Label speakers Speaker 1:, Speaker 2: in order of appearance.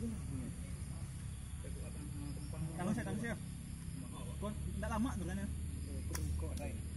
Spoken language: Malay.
Speaker 1: Tanggung saya. Kau tak lama tu kan ya?